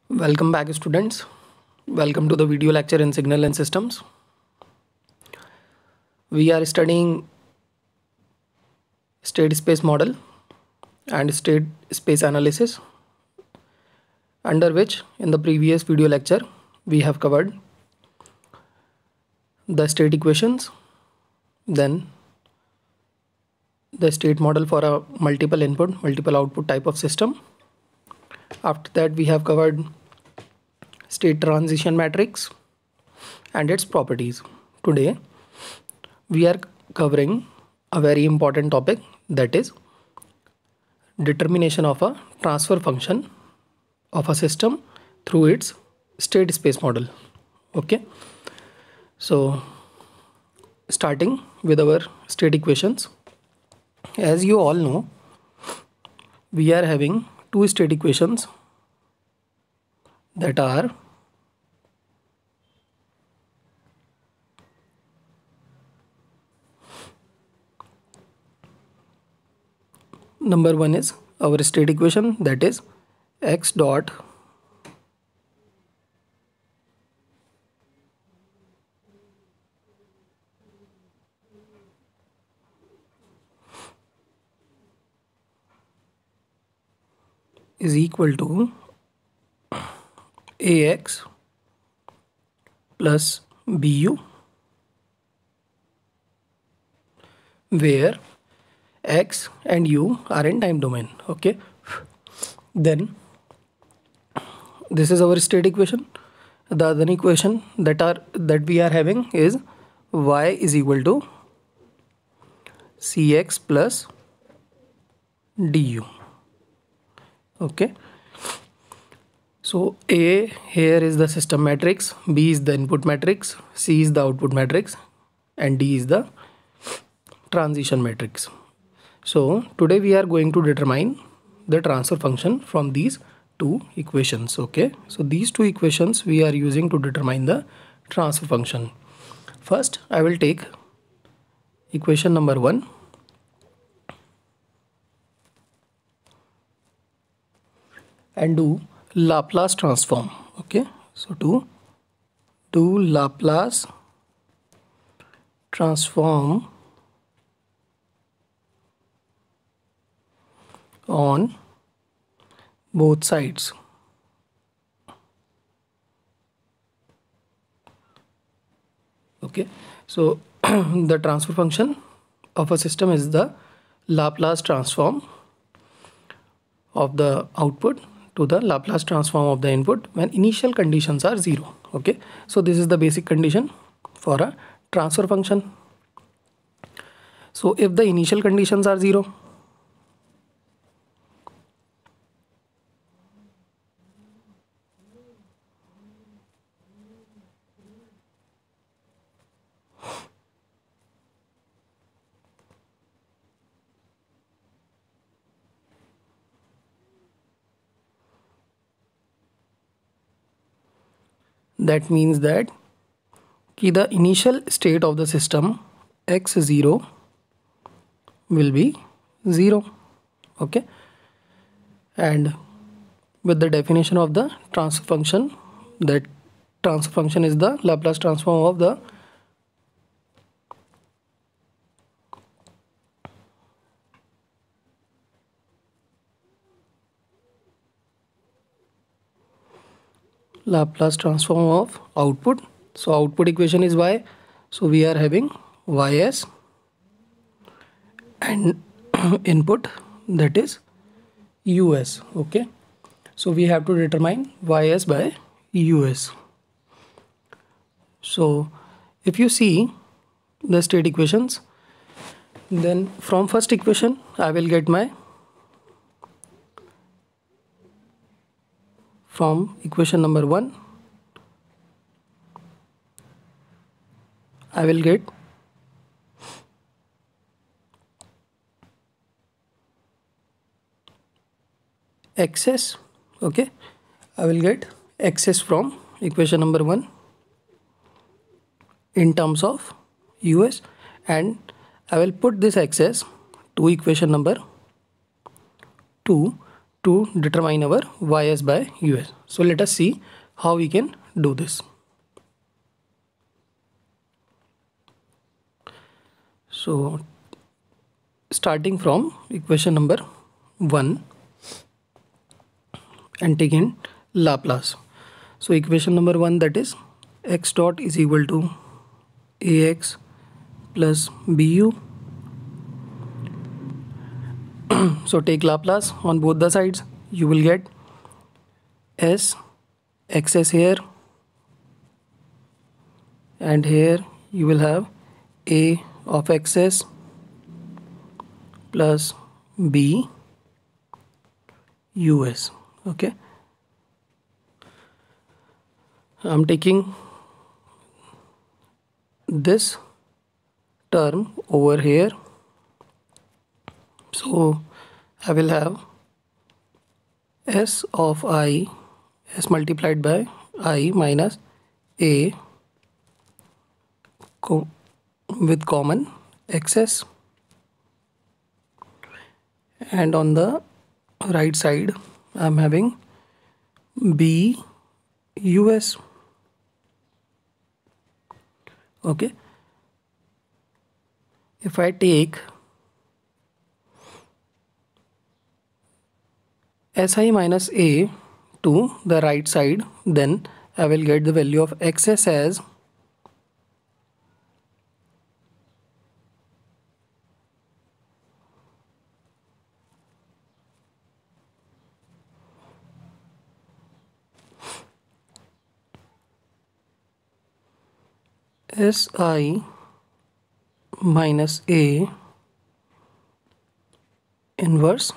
Welcome back, students. Welcome to the video lecture in Signal and Systems. We are studying state space model and state space analysis, under which in the previous video lecture we have covered the state equations, then the state model for a multiple input, multiple output type of system. After that, we have covered state transition matrix and its properties. Today, we are covering a very important topic, that is determination of a transfer function of a system through its state space model. Okay, so starting with our state equations. As you all know, we are having two state equations that are number one is our state equation, that is x dot is equal to ax plus bu, where x and u are in time domain. Okay, then this is our state equation. The other equation that we are having is y is equal to cx plus du. Okay, so A here is the system matrix, B is the input matrix, C is the output matrix, and D is the transition matrix. So today we are going to determine the transfer function from these two equations. Okay, so these two equations we are using to determine the transfer function. First, I will take equation number 1. And do Laplace transform. Okay, so to do Laplace transform on both sides. Okay, so the transfer function of a system is the Laplace transform of the output to the Laplace transform of the input when initial conditions are 0. Okay, so this is the basic condition for a transfer function. So if the initial conditions are 0, that means that the initial state of the system x0 will be 0. Okay, and with the definition of the transfer function, that transfer function is the Laplace transform of the Laplace transform of output. So output equation is y, so we are having ys, and input, that is us. Okay, so we have to determine ys by us. So if you see the state equations, then from first equation I will get my, from equation number 1 I will get excess. Okay, I will get excess from equation number 1 in terms of us, and I will put this excess to equation number 2 to determine our ys by us. So let us see how we can do this. So starting from equation number 1 and taking Laplace. So equation number 1, that is x dot is equal to ax plus bu. So take Laplace on both the sides. You will get s xs here, and here you will have a of xs plus b us. Okay, I'm taking this term over here, so I will have s of I, s multiplied by I minus a with common xs, and on the right side I'm having b us. Okay, if I take si minus a to the right side, then I will get the value of xs as si minus a inverse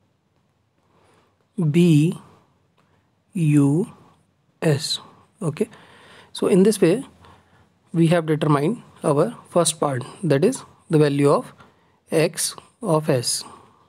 b u s. Okay, so in this way we have determined our first part, that is the value of x of s.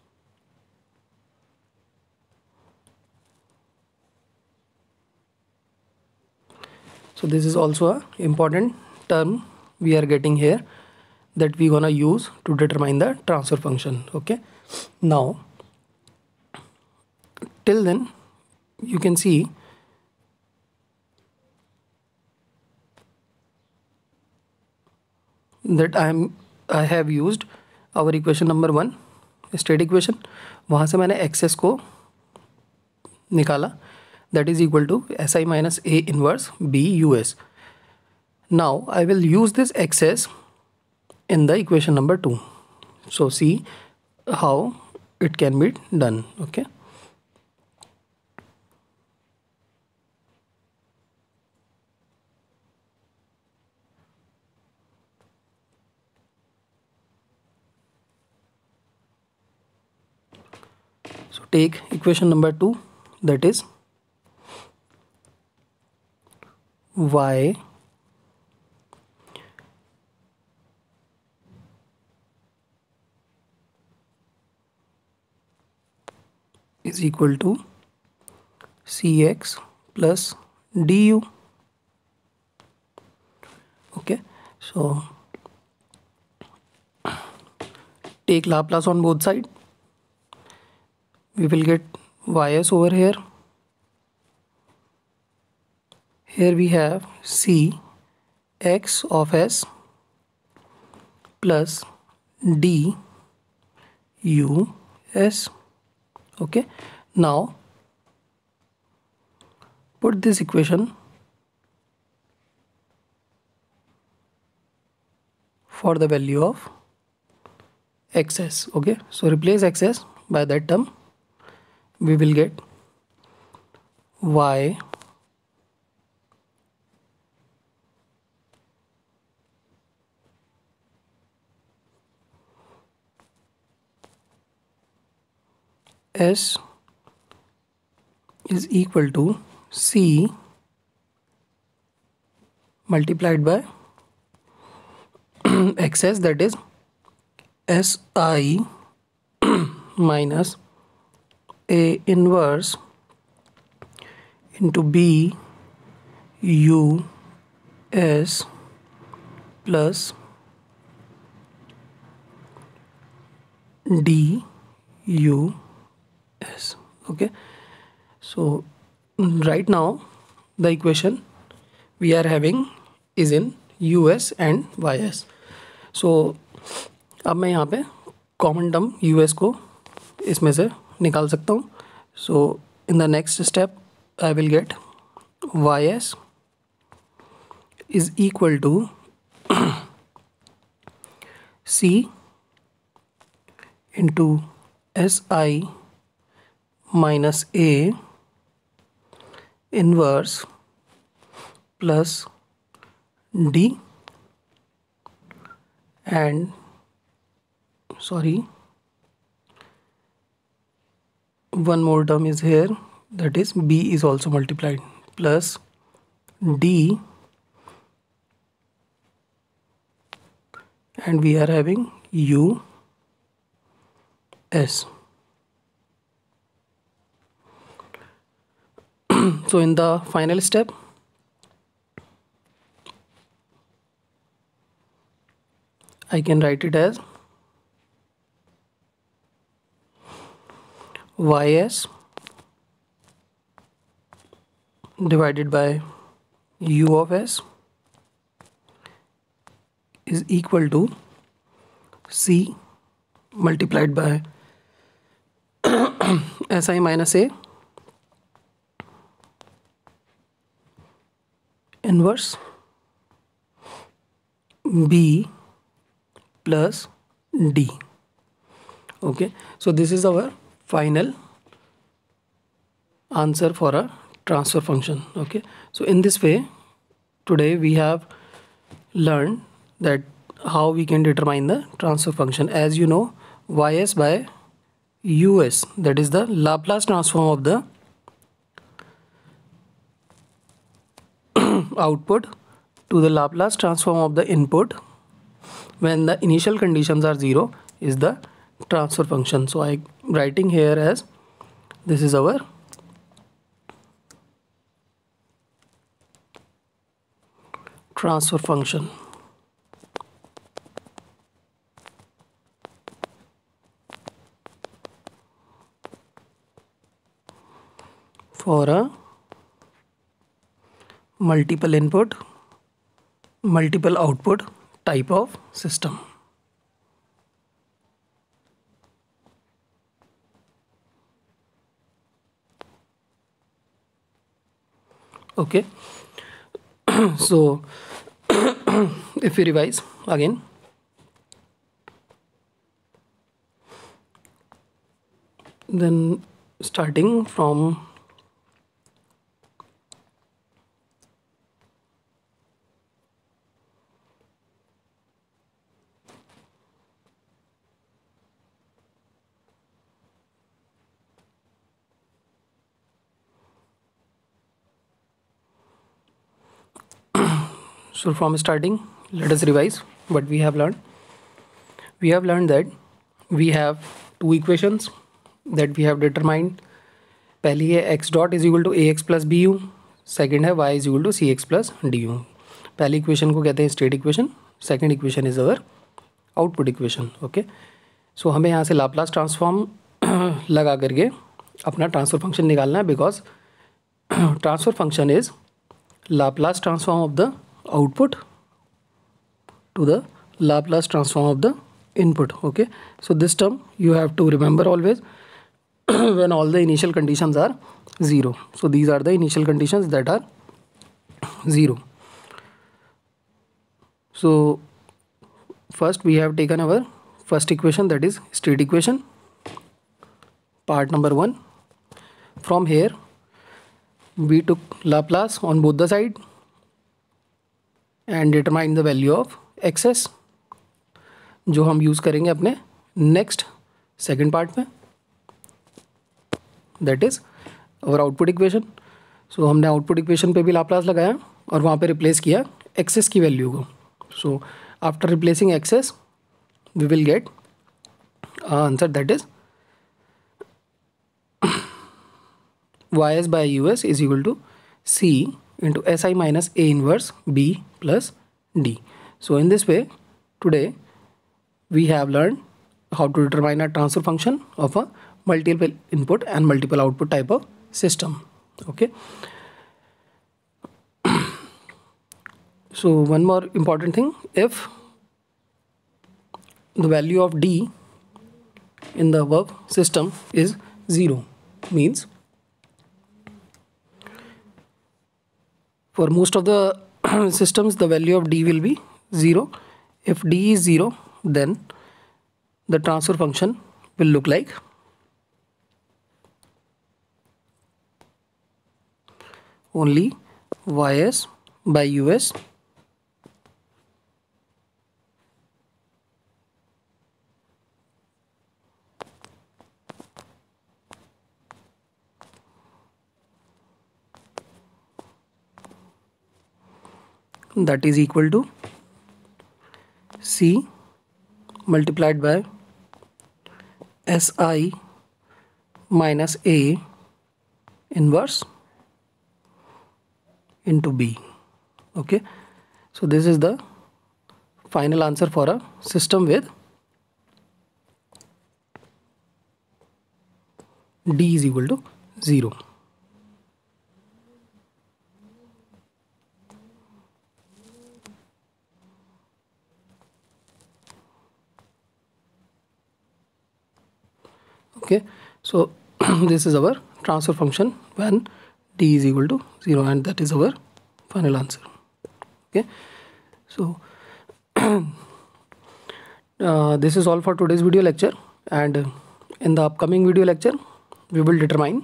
So this is also an important term we are getting here that we gonna use to determine the transfer function. Okay, now till then you can see that I have used our equation number 1 state equation, वहाँ से मैंने access को निकाला, that is equal to si minus a inverse b us. Now I will use this excess in the equation number 2. So see how it can be done. Okay, so take equation number 2, that is y is equal to cx plus du. Okay, so take Laplace on both sides. We will get ys over here. Here we have c x of s plus d u s. Okay, now put this equation for the value of xs. Okay, so replace xs by that term. We will get y s is equal to c multiplied by xs, that is si minus a inverse into b u s plus d u s. Okay, so right now the equation we are having is in US and YS. So अब मैं यहाँ पे common term US को इसमें से निकाल सकता हूँ. So in the next step I will get YS is equal to C into SI minus A inverse plus D, and one more term is here, that is B is also multiplied, plus D, and we are having US. So in the final step, I can write it as YS divided by U of S is equal to C multiplied by SI minus A inverse B plus D. Okay, so this is our final answer for a transfer function. Okay, so in this way today we have learned that how we can determine the transfer function. As you know, YS by US, that is the Laplace transform of the output to the Laplace transform of the input when the initial conditions are 0, is the transfer function. So I am writing here as this is our transfer function for a multiple input, multiple output type of system. Okay, so if we revise again, then starting from starting, let us revise what we have learned. We have learned that we have two equations that we have determined. पहली है x dot is equal to ax plus bu, second है y is equal to cx plus du. पहली equation को कहते हैं state equation, second equation is our output equation. Okay, so हमें यहाँ से लाप्लास ट्रांसफॉर्म लगा करके अपना ट्रांसफर फंक्शन निकालना है, because transfer function is Laplace transform of the output to the Laplace transform of the input. Okay, so this term you have to remember always when all the initial conditions are 0. So these are the initial conditions that are 0. So first we have taken our first equation, that is state equation, part number 1. From here we took Laplace on both the side and determine the value of xs, जो हम use करेंगे अपने next second part में, that is और output equation. So हमने output equation पे भी Laplace लगाया और वहाँ पे रिप्लेस किया एक्सेस की वैल्यू को. So after replacing x's we will get answer, that is YS by US is equal to C into SI minus A inverse B plus D. So in this way today we have learned how to determine a transfer function of a multiple input and multiple output type of system. Okay. So one more important thing, if the value of D in the above system is 0, means for most of the systems the value of D will be 0. If D is 0, then the transfer function will look like only ys by us that is equal to C multiplied by Si minus A inverse into B. Okay, so this is the final answer for a system with D is equal to 0. Okay, so this is our transfer function when D is equal to 0, and that is our final answer. Okay, so this is all for today's video lecture, and in the upcoming video lecture we will determine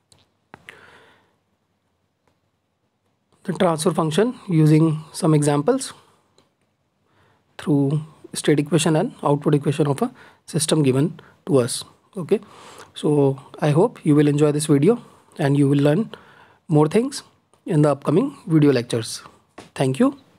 the transfer function using some examples through state equation and output equation of a system given to us. Okay, so I hope you will enjoy this video and you will learn more things in the upcoming video lectures. Thank you.